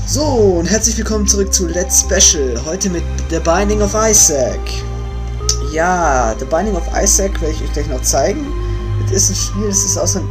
So, und herzlich willkommen zurück zu Let's Special. Heute mit The Binding of Isaac. Ja, The Binding of Isaac werde ich euch gleich noch zeigen. Das ist ein Spiel, das ist aus so einem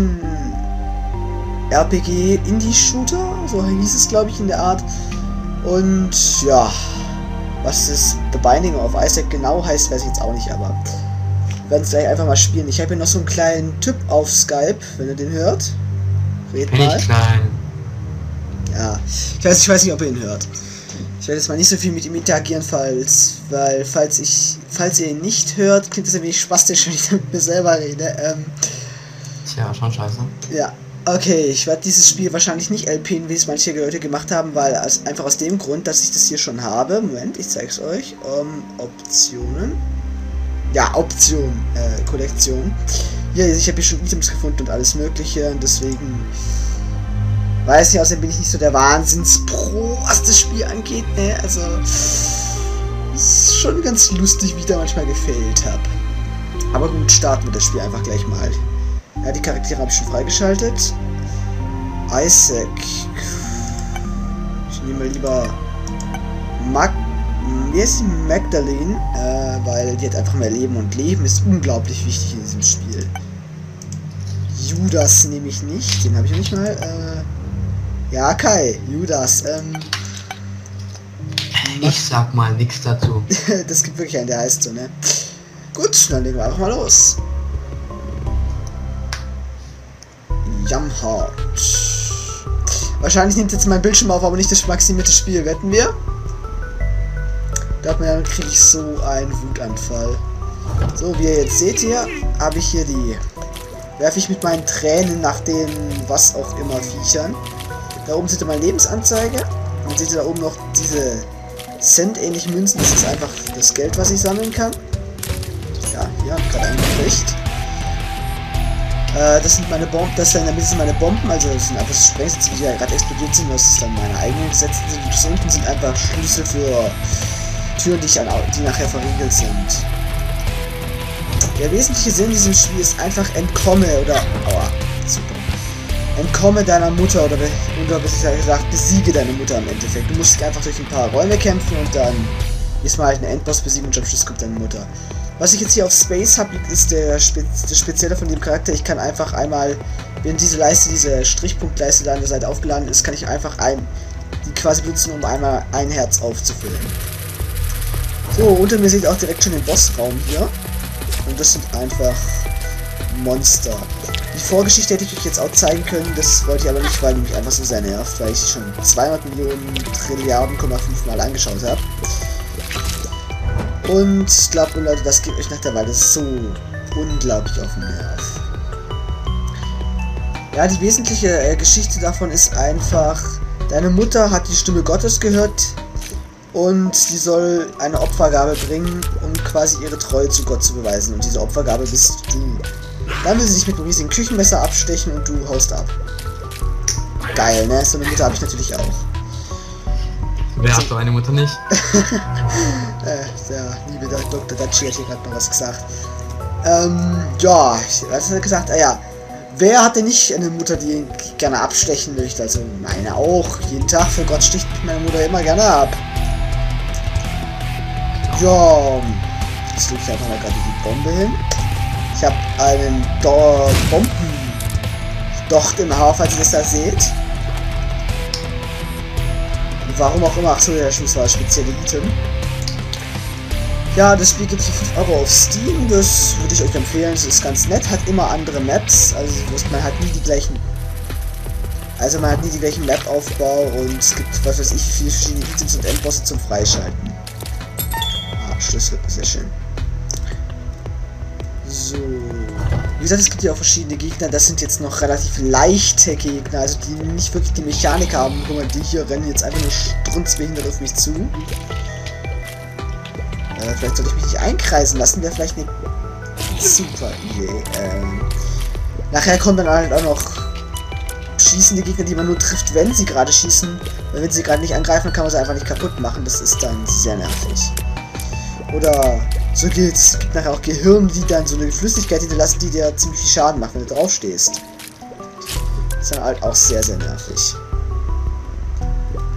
Action-RPG-Indie-Shooter. So hieß es, glaube ich, in der Art. Und ja, was das The Binding of Isaac genau heißt, weiß ich jetzt auch nicht, aber wir werden es gleich einfach mal spielen. Ich habe hier noch so einen kleinen Typ auf Skype, wenn ihr den hört. Red mal. Nicht klein. Ja, ich weiß nicht, ob ihr ihn hört. Ich werde jetzt mal nicht so viel mit ihm interagieren, falls ihr ihn nicht hört, klingt das ein wenig spastisch, wenn ich mit mir selber rede. Tja, schon scheiße. Ja, okay, ich werde dieses Spiel wahrscheinlich nicht LPen, wie es manche Leute gemacht haben, weil einfach aus dem Grund, dass ich das hier schon habe. Moment, ich zeige es euch. Optionen. Ja, Option, Kollektion. Hier, ich habe hier schon Items gefunden und alles mögliche und deswegen... Weiß nicht, außerdem bin ich nicht so der Wahnsinns-Pro, was das Spiel angeht, ne? Also, ist schon ganz lustig, wie ich da manchmal gefailt habe. Aber gut, starten wir das Spiel einfach gleich mal. Ja, die Charaktere habe ich schon freigeschaltet. Isaac. Ich nehme lieber wie heißt die? Magdalene, weil die hat einfach mehr Leben und Leben ist unglaublich wichtig in diesem Spiel. Judas nehme ich nicht, den habe ich nicht mal, ja, Kai, Judas, Ich sag mal nichts dazu. Das gibt wirklich einen, der heißt so, ne? Gut, dann legen wir einfach mal los. Jamhart. Wahrscheinlich nimmt jetzt mein Bildschirm auf, aber nicht das maximierte Spiel, wetten wir? Dann kriege ich so einen Wutanfall. So, wie ihr jetzt seht hier, habe ich hier die... Werfe ich mit meinen Tränen nach den was auch immer Viechern. Da oben seht ihr meine Lebensanzeige. Und seht ihr da oben noch diese Cent-ähnlichen Münzen. Das ist einfach das Geld, was ich sammeln kann. Ja, hier habe ich gerade einen gekriegt. Das sind meine Bomben, das in der Mitte sind meine Bomben, also das sind einfach Sprengsätze, die ja gerade explodiert sind, das ist dann meine eigenen gesetzten sind. Und das unten sind einfach Schlüssel für Türen, die nachher verriegelt sind. Der wesentliche Sinn dieses Spiels ist einfach entkomme oder... Aua, super. Entkomme deiner Mutter oder besser gesagt, besiege deine Mutter im Endeffekt. Du musst einfach durch ein paar Räume kämpfen und dann ist mal halt einen Endboss besiegen und am Schluss kommt deine Mutter. Was ich jetzt hier auf Space habe, ist das Spezielle von dem Charakter. Ich kann einfach einmal, wenn diese Strichpunktleiste da an der Seite aufgeladen ist, kann ich einfach die quasi benutzen, um einmal ein Herz aufzufüllen. So, unter mir seht ihr auch direkt schon den Bossraum hier. Und das sind einfach Monster. Die Vorgeschichte hätte ich euch jetzt auch zeigen können, das wollte ich aber nicht, weil die mich einfach so sehr nervt, weil ich schon 200 Millionen Trilliarden,5 Mal angeschaut habe. Und glaubt mir Leute, das geht euch nach der Weile so unglaublich auf den Nerv. Ja, die wesentliche Geschichte davon ist einfach, deine Mutter hat die Stimme Gottes gehört und sie soll eine Opfergabe bringen, um quasi ihre Treue zu Gott zu beweisen. Und diese Opfergabe bist du. Dann will sie sich mit einem riesigen Küchenmesser abstechen und du haust ab. Geil, ne? So eine Mutter habe ich natürlich auch. Wer hat so eine Mutter nicht? Der liebe Dr. Dachi hat hier gerade noch was gesagt. Ja, was hat er gesagt? Ja. Wer hat denn nicht eine Mutter, die ihn gerne abstechen möchte? Also meine auch. Jeden Tag für Gott sticht mich meine Mutter immer gerne ab. Ja, jetzt lege ich einfach mal gerade die Bombe hin. Ich habe einen Bombendocht im Haar, falls ihr das da seht. Warum auch immer, achso, der Schuss war ein spezielles Item. Ja, das Spiel gibt es für 5 € auf Steam, das würde ich euch empfehlen, das ist ganz nett, hat immer andere Maps, also man hat nie die gleichen... Map-Aufbau und es gibt, was weiß ich, viele verschiedene Items und Endbosse zum Freischalten. Ah, Schlüssel, sehr schön. So. Wie gesagt, es gibt ja auch verschiedene Gegner, das sind jetzt noch relativ leichte Gegner, also die nicht wirklich die Mechanik haben. Guck mal, die hier rennen jetzt einfach nur strunzbehindert auf mich zu. Vielleicht sollte ich mich nicht einkreisen lassen, wäre vielleicht eine super Idee. Nachher kommen dann halt auch noch schießende Gegner, die man nur trifft, wenn sie gerade schießen. Weil wenn sie gerade nicht angreifen, kann man sie einfach nicht kaputt machen, das ist dann sehr nervig. Oder... So geht's. Es gibt nachher auch Gehirne, die dann so eine Flüssigkeit hinterlassen, die dir ziemlich viel Schaden macht, wenn du drauf stehst. Das ist dann halt auch sehr, sehr nervig.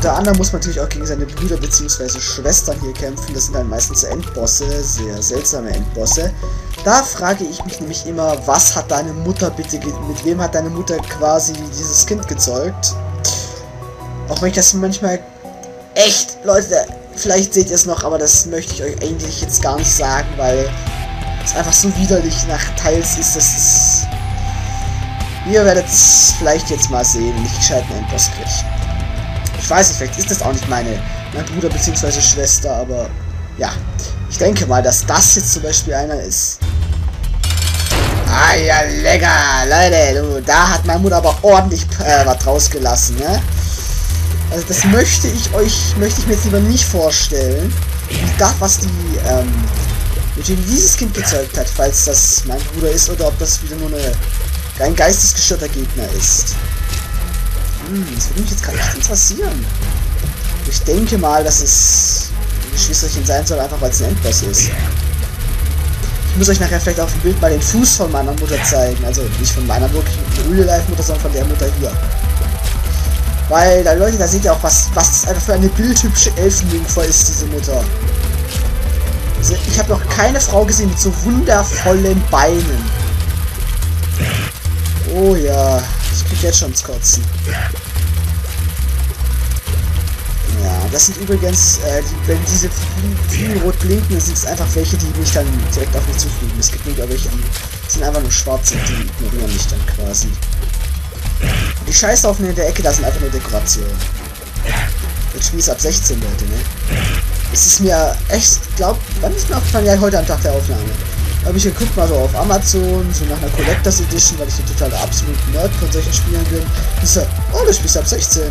Unter anderem muss man natürlich auch gegen seine Brüder bzw. Schwestern hier kämpfen. Das sind dann meistens Endbosse, sehr seltsame Endbosse. Da frage ich mich nämlich immer, was hat deine Mutter bitte, mit wem hat deine Mutter quasi dieses Kind gezeugt? Auch wenn ich das manchmal echt, Leute, vielleicht seht ihr es noch, aber das möchte ich euch eigentlich jetzt gar nicht sagen, weil es einfach so widerlich nach Teils ist, dass es... Ihr werdet es vielleicht jetzt mal sehen, wenn ich gescheiten Endboss kriege. Ich weiß nicht, vielleicht ist das auch nicht mein Bruder bzw. Schwester, aber ja. Ich denke mal, dass das jetzt zum Beispiel einer ist. Ah ja, lecker, Leute, du, da hat meine Mutter aber ordentlich was rausgelassen, ne? Also das möchte ich mir jetzt lieber nicht vorstellen. Das, was die, mit dem dieses Kind gezeugt hat, falls das mein Bruder ist oder ob das wieder nur ein geistesgestörter Gegner ist. Das würde mich jetzt gerade echt interessieren. Ich denke mal, dass es ein Geschwisterchen sein soll, einfach weil es ein Endboss ist. Ich muss euch nachher vielleicht auf dem Bild mal den Fuß von meiner Mutter zeigen. Also nicht von meiner wirklichen Real-Life-Mutter, sondern von der Mutter hier. Weil, da Leute, da seht ihr auch, was das einfach für eine bildhübsche Elfenjungfer ist, diese Mutter. Also, ich habe noch keine Frau gesehen mit so wundervollen Beinen. Oh ja, ich krieg jetzt schon ins Kotzen. Ja, das sind übrigens, wenn diese Fliegen rot blinken, sind es einfach welche, die mich dann direkt auf mich zufliegen. Es gibt nicht welche, die sind einfach nur schwarz und die ignorieren mich dann quasi. Und die Scheißhaufen in der Ecke, das sind einfach nur Dekorationen. Das Spiel ist ab 16, Leute, ne? Es ist mir echt, wann ist mir aufgefallen? Ja, heute am Tag der Aufnahme. Da habe ich geguckt mal so auf Amazon, so nach einer Collectors Edition, weil ich ein totaler absoluter Nerd von solchen Spielen bin. Ich so, oh, das Spiel ist ab 16.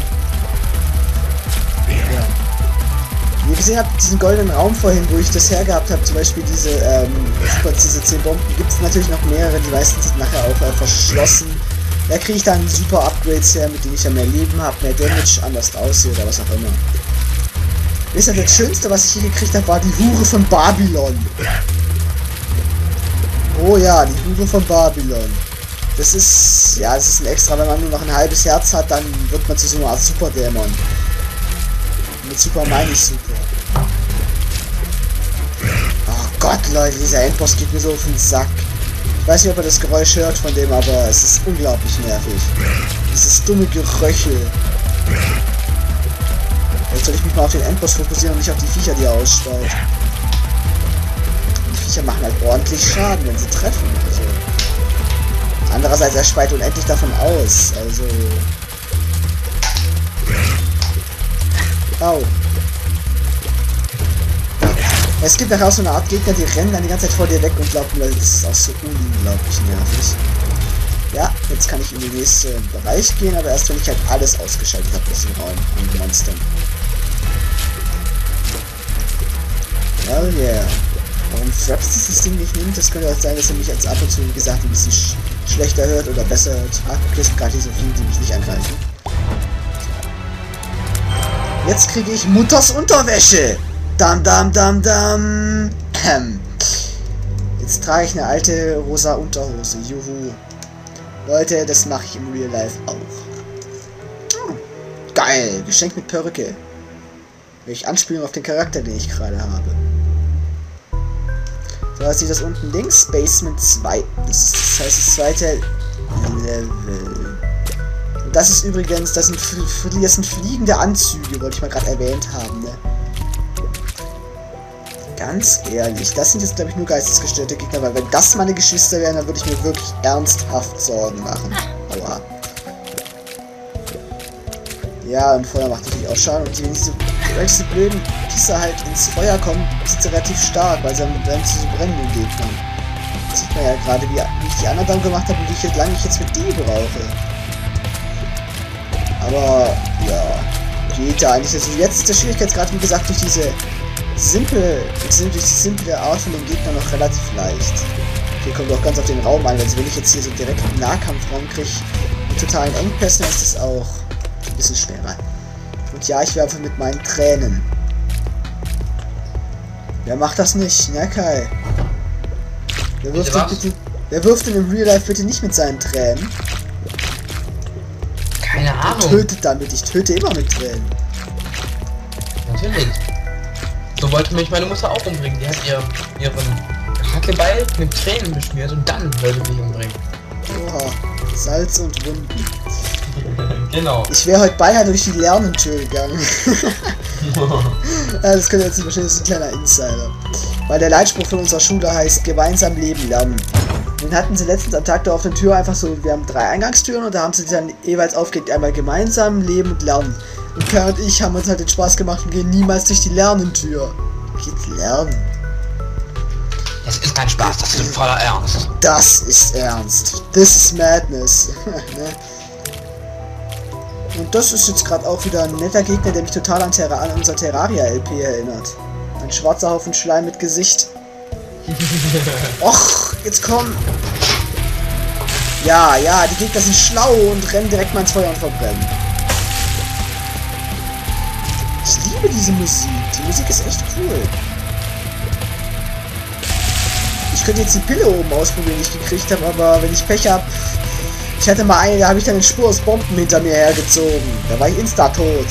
Ja. Wie ihr gesehen habt, diesen goldenen Raum vorhin, wo ich das hergehabt habe, zum Beispiel diese 10 Bomben, gibt es natürlich noch mehrere, die meisten sind nachher auch verschlossen. Da kriege ich dann super Upgrades her, mit denen ich ja mehr Leben habe, mehr Damage, anders aussehe oder was auch immer. Wisst ihr, das Schönste, was ich hier gekriegt habe, war die Hure von Babylon. Oh ja, die Hure von Babylon. Das ist, ja, das ist ein Extra, wenn man nur noch ein halbes Herz hat, dann wird man zu so einer Art Superdämon. Mit Super meine ich super. Oh Gott, Leute, dieser Endboss geht mir so auf den Sack. Ich weiß nicht, ob ihr das Geräusch hört von dem, aber es ist unglaublich nervig. Dieses dumme Geröchel. Jetzt soll ich mich mal auf den Endboss fokussieren und nicht auf die Viecher, die er ausspeit. Die Viecher machen halt ordentlich Schaden, wenn sie treffen. Also. Andererseits, er speit unendlich davon aus. Also. Au. Es gibt nachher auch so eine Art Gegner, die rennen dann die ganze Zeit vor dir weg und glaubt mir, das ist auch so unglaublich nervig. Ja, jetzt kann ich in den nächsten Bereich gehen, aber erst wenn ich halt alles ausgeschaltet habe aus dem Raum an Monstern. Hell yeah. Warum Fraps dieses Ding nicht nimmt, das könnte auch sein, dass er mich jetzt ab und zu, wie gesagt, ein bisschen schlechter hört oder besser hört. Ah, okay, es sind gerade so viele, die mich nicht angreifen. Jetzt kriege ich Mutters Unterwäsche. Dam dam dam dam. Jetzt trage ich eine alte rosa Unterhose. Juhu. Leute, das mache ich im Real Life auch. Geil. Geschenk mit Perücke. Welche Anspielung auf den Charakter, den ich gerade habe. So, jetzt sieht das unten links. Basement 2. Das heißt das zweite Level. Und das ist übrigens, das sind fliegende Anzüge, wollte ich mal gerade erwähnt haben, ne? Ganz ehrlich, das sind jetzt, glaube ich, nur geistesgestörte Gegner, weil wenn das meine Geschwister wären, dann würde ich mir wirklich ernsthaft Sorgen machen. Aua. Ja, und Feuer macht natürlich auch Schaden. Und wenn diese blöden Pisser halt ins Feuer kommen, sind sie relativ stark, weil sie dann zu so brennenden Gegnern. Das sieht man ja gerade, wie ich die anderen dann gemacht habe und wie lange ich jetzt mit die brauche. Aber, ja, geht da eigentlich. Also jetzt ist der Schwierigkeitsgrad, wie gesagt, durch diese simple Art von dem Gegner noch relativ leicht. Hier kommt auch ganz auf den Raum an, also wenn ich jetzt hier so direkt einen Nahkampf rankriege, mit totalen Engpässen, ist das auch ein bisschen schwerer. Und ja, ich werfe mit meinen Tränen. Wer macht das nicht? Na Kai. Wer wirft denn im Real Life bitte nicht mit seinen Tränen? Keine Ahnung. Tötet damit, ich töte immer mit Tränen. Natürlich. So wollte mich meine Mutter auch umbringen. Die hat ihren Hackebeil mit Tränen beschmiert und dann wollte mich umbringen. Oha, Salz und Wunden. Genau. Ich wäre heute beinahe durch die Lernentür gegangen. Ja, das könnt ihr jetzt nicht verstehen, das ist ein kleiner Insider. Weil der Leitspruch von unserer Schule heißt, gemeinsam leben lernen. Den hatten sie letztens am Tag da auf der Tür einfach so, wir haben 3 Eingangstüren und da haben sie dann jeweils aufgelegt, einmal gemeinsam leben und lernen. Und Kai und ich haben uns halt den Spaß gemacht und gehen niemals durch die Lernentür. Geht lernen. Es ist kein Spaß, das ist voller Ernst. Das ist ernst. This is madness. Ne? Und das ist jetzt gerade auch wieder ein netter Gegner, der mich total an unser Terraria-LP erinnert. Ein schwarzer Haufen Schleim mit Gesicht. Och, jetzt komm! Ja, die Gegner sind schlau und rennen direkt mal ins Feuer und verbrennen. Ich liebe diese Musik. Die Musik ist echt cool. Ich könnte jetzt die Pille oben ausprobieren, die ich gekriegt habe, aber wenn ich Pech habe... Ich hatte mal eine, da habe ich dann eine Spur aus Bomben hinter mir hergezogen. Da war ich insta tot.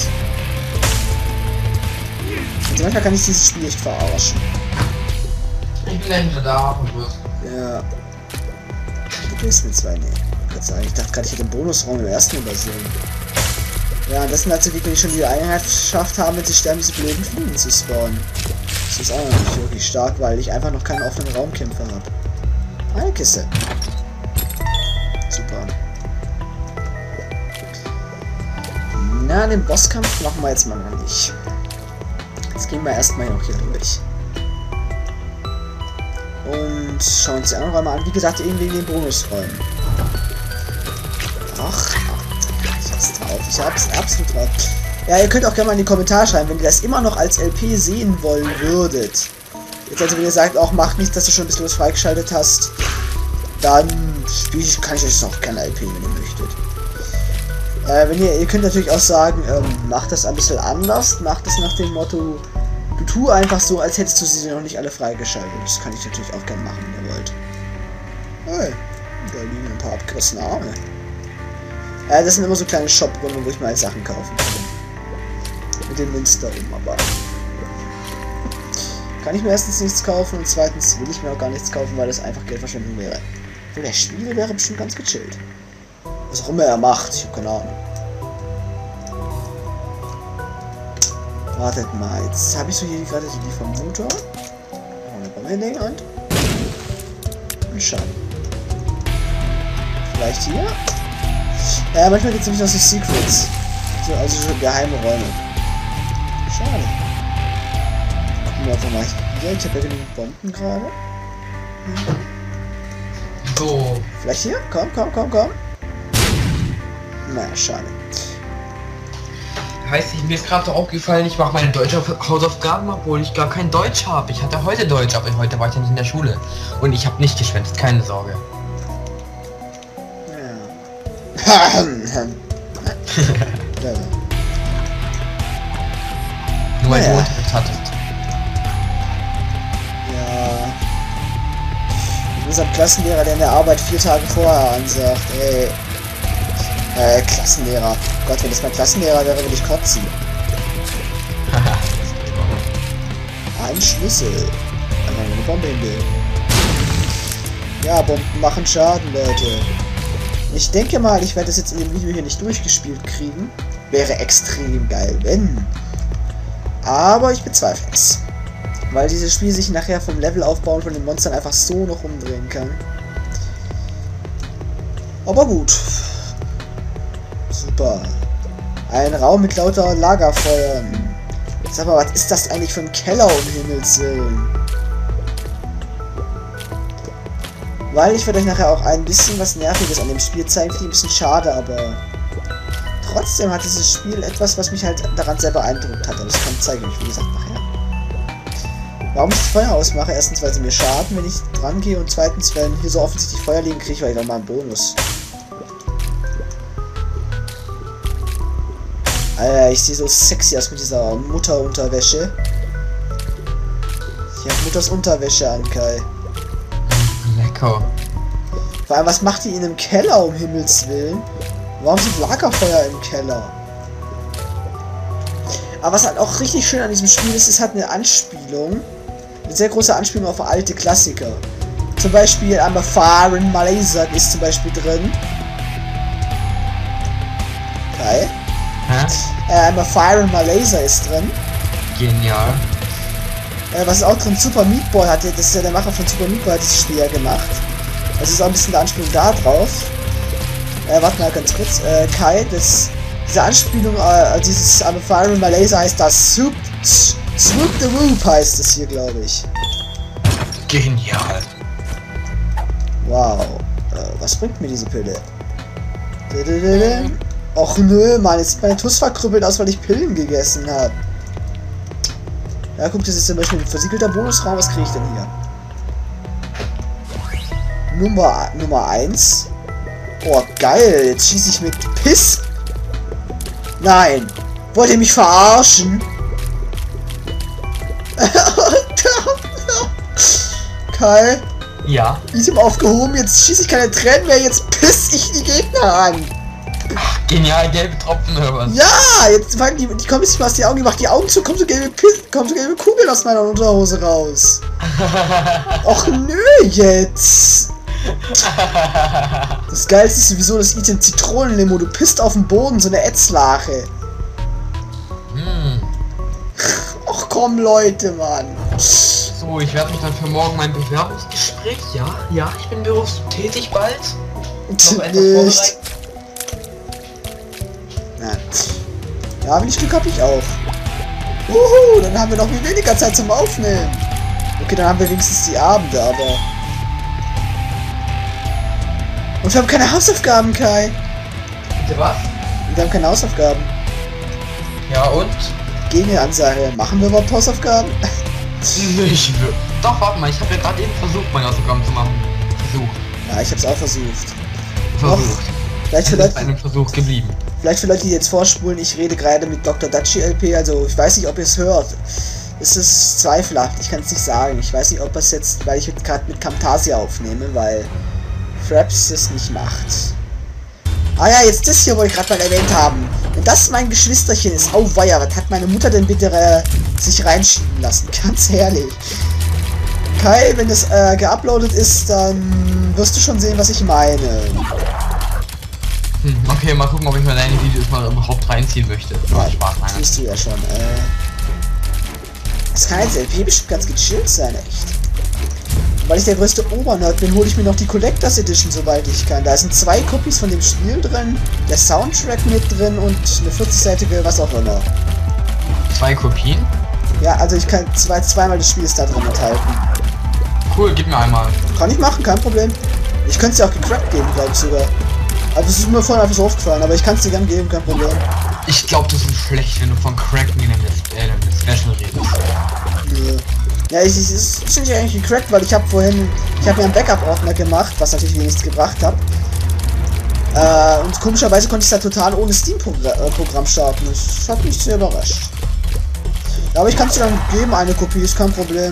Also manchmal kann ich dieses Spiel echt verarschen. Ich bin gleich wieder da, Ja. Du bist mit 2, nee. Ich dachte gerade, ich hätte den Bonusraum im ersten übersehen. Ja, und das sind halt so Gegner, die schon die Einheit geschafft haben, wenn sie sterben, diese blöden Fliegen zu spawnen. Das ist auch noch nicht wirklich stark, weil ich einfach noch keinen offenen Raumkämpfer habe. Eine Kiste. Super. Na, den Bosskampf machen wir jetzt mal noch nicht. Jetzt gehen wir erstmal noch hier durch. Und schauen uns die anderen Räume an. Wie gesagt, eben wegen den Bonusräumen. Ach, ich hab's drauf. Ich hab's absolut drauf. Ja, ihr könnt auch gerne mal in die Kommentare schreiben, wenn ihr das immer noch als LP sehen wollen würdet. Jetzt also, wenn ihr sagt, auch macht nichts, dass du schon ein bisschen was freigeschaltet hast, dann kann ich euch auch gerne LP, wenn ihr möchtet. Ihr könnt natürlich auch sagen, macht das ein bisschen anders, macht es nach dem Motto, du tu einfach so, als hättest du sie noch nicht alle freigeschaltet. Das kann ich natürlich auch gerne machen, wenn ihr wollt. Hey, da liegen ein paar abgerissene Arme. Das sind immer so kleine Shop-Räume, wo ich mal Sachen kaufen kann. Mit den Münster oben, aber... Kann ich mir erstens nichts kaufen und zweitens will ich mir auch gar nichts kaufen, weil das einfach Geldverschwendung wäre. Für der Spiel wäre bestimmt ganz gechillt. Was auch immer er macht, ich habe keine Ahnung. Wartet mal, jetzt habe ich so hier gerade die vom Motor. Eine Bombe hinlegen und... Ein Schaden. Vielleicht hier? Ja, manchmal gibt es nämlich noch so Secrets. Also so geheime Räume. Schade. Gucken wir einfach mal hier. Ich habe ja genug Bomben gerade. So. Vielleicht hier? Komm. Naja, schade. Heißt, mir ist gerade so aufgefallen, ich mache meine deutsche Hausaufgaben, obwohl ich gar kein Deutsch habe. Ich hatte heute Deutsch, aber heute war ich ja nicht in der Schule. Und ich habe nicht geschwänzt, keine Sorge. Ja. Nur weil Ja. du Unterricht hattest. Ja. Unser Klassenlehrer, der in der Arbeit 4 Tage vorher ansagt, ey. Klassenlehrer. Gott, wenn das mein Klassenlehrer wäre, würde ich kotzen. Ein Schlüssel. Einmal eine Bombe hinlegen. Ja, Bomben machen Schaden, Leute. Ich denke mal, ich werde das jetzt in dem Video hier nicht durchgespielt kriegen. Wäre extrem geil, wenn. Aber ich bezweifle es. Weil dieses Spiel sich nachher vom Level aufbauen von den Monstern einfach so noch umdrehen kann. Aber gut. Super. Ein Raum mit lauter Lagerfeuern. Sag mal, was ist das eigentlich für ein Keller, um Himmels Willen? Weil ich werde euch nachher auch ein bisschen was Nerviges an dem Spiel zeigen. Finde ich ein bisschen schade, aber trotzdem hat dieses Spiel etwas, was mich halt daran sehr beeindruckt hat. Aber das zeige ich euch, wie gesagt, nachher. Warum ich das Feuer ausmache? Erstens, weil sie mir schaden, wenn ich dran gehe. Und zweitens, wenn hier so offensichtlich Feuer liegen, kriege ich vielleicht auch mal einen Bonus. Alter, ich sehe so sexy aus mit dieser Mutterunterwäsche. Ich habe Mutters Unterwäsche an, Kai. Lecker. Vor allem, was macht die in einem Keller, um Himmels Willen? Warum sind Lagerfeuer im Keller? Aber was halt auch richtig schön an diesem Spiel ist, es hat eine Anspielung, eine sehr große Anspielung auf alte Klassiker. Zum Beispiel einmal Fire in Malaysia ist zum Beispiel drin. Okay. Einmal Fire in Malaysia ist drin. Genial. Was ist auch drin? Super Meat Boy hatte, das ist ja der Macher von Super Meat Boy, hat dieses Spiel ja gemacht. Das ist auch ein bisschen der Anspielung da drauf. Warte mal ganz kurz. Kai, diese Anspielung, dieses Fire in Malaysia heißt das Swoop the Roop heißt es hier, glaube ich. Genial. Wow. Was bringt mir diese Pille? Och nö, Mann, jetzt sieht meine Tuss verkrüppelt aus, weil ich Pillen gegessen habe. Ja, guck, das ist zum Beispiel ein versiegelter Bonusraum. Was kriege ich denn hier? Nummer 1. Oh, geil. Jetzt schieße ich mit Piss. Nein. Wollt ihr mich verarschen? Kai? Ja. Item aufgehoben. Jetzt schieße ich keine Tränen mehr. Jetzt piss ich die Gegner an. Ach, genial, gelbe Tropfen oder was? Ja, jetzt fangen die kommen jetzt mal aus die Augen, die macht die Augen zu, kommen so gelbe Kugeln aus meiner Unterhose raus. Och nö, jetzt. Das Geilste ist sowieso das Item Zitronenlimo. Du pisst auf den Boden, so eine Ätzlache. Och komm, Leute, Mann. So, ich werde mich dann für morgen mein Bewerbungsgespräch, ja, ich bin berufstätig bald. Noch etwas vorbereitet. Ja, wenn ich Glück habe, ich auch. Dann haben wir noch viel weniger Zeit zum Aufnehmen. Okay, dann haben wir wenigstens die Abende, aber... Und wir haben keine Hausaufgaben, Kai. Bitte was? Wir haben keine Hausaufgaben. Ja, und? Gegenansage. Machen wir überhaupt Hausaufgaben? Nicht. Doch, warte mal, ich habe ja gerade eben versucht, meine Hausaufgaben zu machen. Ja, ich habe es auch versucht. Vielleicht ist ein Versuch geblieben. Vielleicht für Leute, die jetzt vorspulen, ich rede gerade mit Dr. Dachi LP, also ich weiß nicht, ob ihr es hört. Es ist zweifelhaft, ich kann es nicht sagen. Ich weiß nicht, ob es jetzt, weil ich gerade mit Camtasia aufnehme, weil Fraps es nicht macht. Ah ja, jetzt das hier wollte ich gerade mal erwähnt haben. Wenn das mein Geschwisterchen ist, auweia, was hat meine Mutter denn bitte sich reinschieben lassen? Ganz ehrlich. Kai, wenn das geuploadet ist, dann wirst du schon sehen, was ich meine. Okay, mal gucken, ob ich mir deine Videos mal überhaupt reinziehen möchte. Ja, Spaß, siehst du ja schon. Das kann jetzt LP bestimmt ganz gechillt sein, echt. Weil ich der größte Obernerd bin, hole ich mir noch die Collectors Edition, sobald ich kann. Da sind 2 Copies von dem Spiel drin, der Soundtrack mit drin und eine 40-seitige was auch immer. 2 Kopien? Ja, also ich kann zweimal das Spiel ist da drin enthalten. Cool, gib mir einmal. Kann ich machen, kein Problem. Ich könnte es ja auch gecrackt geben, glaube ich sogar. Also es ist mir vorhin einfach so aufgefallen, aber ich kann es dir gern geben, kein Problem. Ich glaube, das ist schlecht, wenn du von Cracken in dem Special redest. Nö. Ja, es ist nicht eigentlich gecrackt, weil ich habe mir einen Backup-Ordner gemacht, was natürlich nichts gebracht hat. Und komischerweise konnte ich da total ohne Steam-Programm starten. Das hat mich sehr überrascht. Ja, aber ich kann es dir dann geben, eine Kopie, ist kein Problem.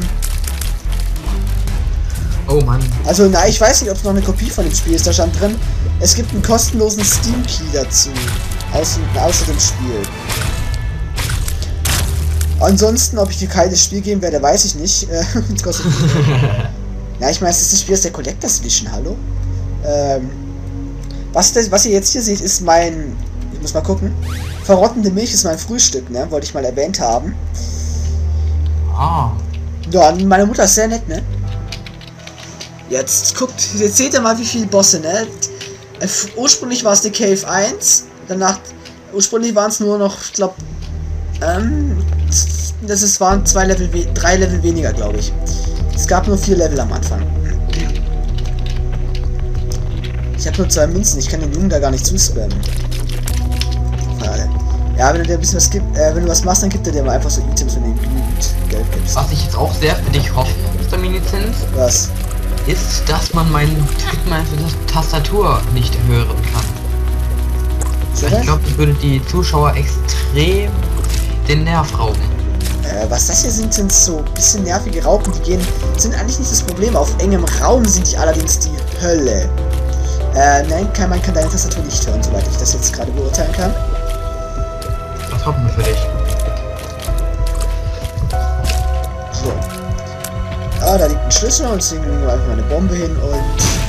Oh Mann. Also, na, ich weiß nicht, ob es noch eine Kopie von dem Spiel ist, da stand drin. Es gibt einen kostenlosen Steam-Key dazu. Außer dem Spiel. Ansonsten, ob ich dir kein Spiel geben werde, weiß ich nicht. Ja, ich meine, es ist das Spiel aus der Collectors Edition, hallo? Was ihr jetzt hier seht, ist mein... Ich muss mal gucken. Verrottende Milch ist mein Frühstück, ne? Wollte ich mal erwähnt haben. Ah. Ja, meine Mutter ist sehr nett, ne? Jetzt seht ihr mal, wie viele Bosse, ne? Ursprünglich war es die Cave 1, danach, ursprünglich waren es nur noch, ich glaube, waren 3 Level weniger, glaube ich. Es gab nur 4 Level am Anfang. Ich habe nur 2 Münzen, ich kann den Jungen da gar nicht zuspammen. Schade. Ja, wenn du dir ein bisschen was gibt, wenn du was machst, dann gibt er dir mal einfach so Items, wenn du ihm genügend Geld gibst. Was ich jetzt auch sehr für dich hoffe, Mr. Minizens. Was? Ist, dass man meinen Tippmann für die Tastatur nicht hören kann. So, ich glaube, das würde die Zuschauer extrem den Nerv rauben. Was das hier sind so ein bisschen nervige Raupen, sind eigentlich nicht das Problem. Auf engem Raum sind die allerdings die Hölle. Nein, man kann deine Tastatur nicht hören, soweit ich das jetzt gerade beurteilen kann. Das hoffen wir für dich. Ah, da liegt ein Schlüssel und deswegen legen wir einfach mal eine Bombe hin und...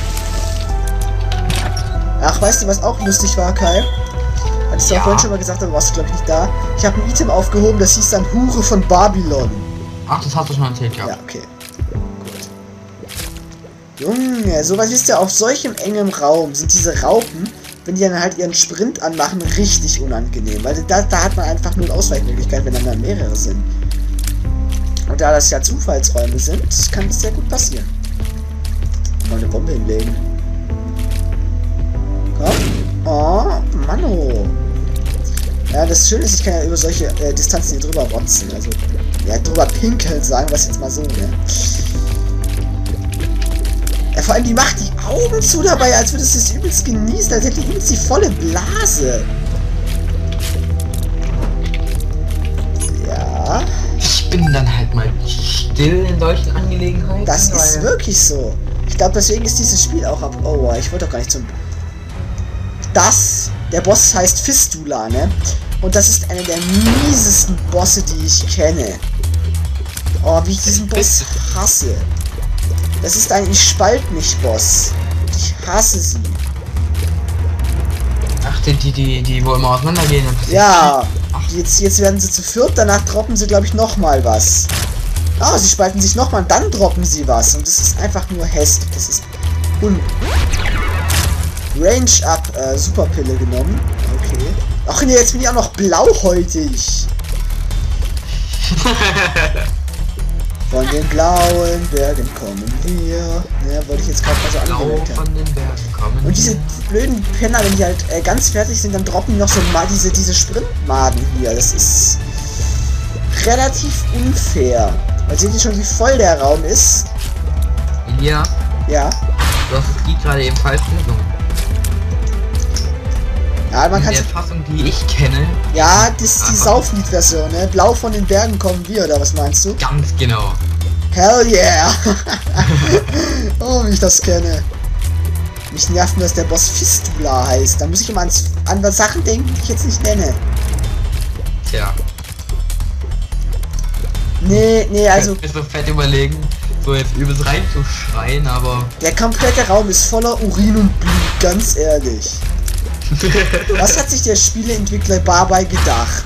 Ach, weißt du, was auch lustig war, Kai? Als ich ja vorhin schon mal gesagt habe, warst du, glaube ich, nicht da. Ich habe ein Item aufgehoben, das hieß dann Hure von Babylon. Ach, das hast du schon erzählt, ja. Ja, okay. Gut. Junge, sowas wisst ihr, auf solchem engem Raum sind diese Raupen, wenn die dann halt ihren Sprint anmachen, richtig unangenehm. Weil da hat man einfach nur eine Ausweichmöglichkeit, wenn dann mehrere sind. Und da das ja Zufallsräume sind, kann das sehr gut passieren. Mal eine Bombe hinlegen. Komm. Oh, Manno. Ja, das Schöne ist, ich kann ja über solche Distanzen hier drüber rotzen. Also, ja, drüber pinkeln, sagen wir es jetzt mal so, ne? Ja, vor allem, die macht die Augen zu dabei, als würde sie es übelst genießen, als hätte die übelst die volle Blase. Ja. Ich bin dann halt mal still in solchen Angelegenheiten. Das ist wirklich so. Ich glaube, deswegen ist dieses Spiel auch ab... Oh, ich wollte doch gar nicht zum... Der Boss heißt Fistula, ne? Und das ist einer der miesesten Bosse, die ich kenne. Oh, wie ich diesen Boss hasse. Das ist ein Ich spalt mich Boss. Ich hasse sie. Ach, die wo immer auseinandergehen. Ja, jetzt werden sie zu viert, danach droppen sie, glaube ich, nochmal was. Ah, sie spalten sich nochmal, dann droppen sie was. Und das ist einfach nur hässlich. Das ist Range-Up, Superpille genommen. Okay. Ach nee, jetzt bin ich auch noch blauhäutig. Von den blauen Bergen kommen wir. Ja, wollte ich jetzt gerade mal so angemeldet haben. Und diese blöden Penner, wenn die halt ganz fertig sind, dann droppen die noch so mal diese Sprintmaden hier. Das ist relativ unfair. Weil seht ihr schon, wie voll der Raum ist? Ja. Ja. Du hast das Lied gerade eben falsch gesungen. Ja, man kann. In der Fassung, die ich kenne. Ja, das ist die Sauflied-Version, ne? Blau von den Bergen kommen wir, oder was meinst du? Ganz genau. Hell yeah! Oh, wie ich das kenne. Mich nervt nur, dass der Boss Fistula heißt. Da muss ich immer an Sachen denken, die ich jetzt nicht nenne. Tja. Nee, also... Ich so fett überlegen, so jetzt übelst reinzuschreien, aber... Der komplette Raum ist voller Urin und Blut, ganz ehrlich. Was hat sich der Spieleentwickler dabei gedacht?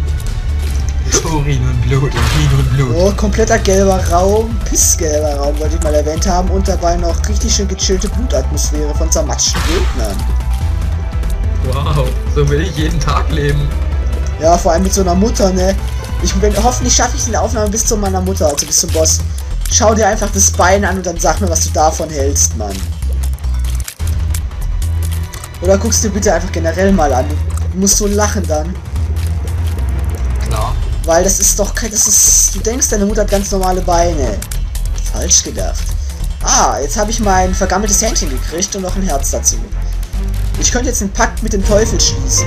Urin und Blut, Urin und Blut. Oh, kompletter gelber Raum, pissgelber Raum, wollte ich mal erwähnt haben. Und dabei noch richtig schön gechillte Blutatmosphäre von zermatschten Gegnern. Wow, so will ich jeden Tag leben. Ja, vor allem mit so einer Mutter, ne? Hoffentlich schaffe ich die Aufnahme bis zu meiner Mutter, also bis zum Boss. Schau dir einfach das Bein an und dann sag mir, was du davon hältst, Mann. Oder guckst du bitte einfach generell mal an. Du musst so lachen dann. Klar. Weil das ist doch kein... Du denkst, deine Mutter hat ganz normale Beine. Falsch gedacht. Ah, jetzt habe ich mein vergammeltes Händchen gekriegt und noch ein Herz dazu. Ich könnte jetzt einen Pakt mit dem Teufel schließen.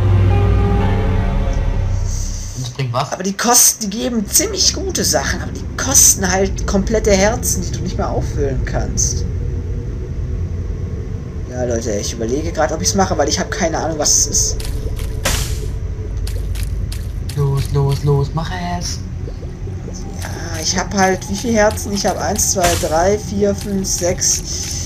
Und das bringt was? Aber die geben ziemlich gute Sachen, aber die kosten halt komplette Herzen, die du nicht mehr auffüllen kannst. Ja, Leute, ich überlege gerade, ob ich es mache, weil ich habe keine Ahnung, was es ist. Los, mach es! Ja, ich habe halt, wie viele Herzen? Ich habe 1, 2, 3, 4, 5, 6...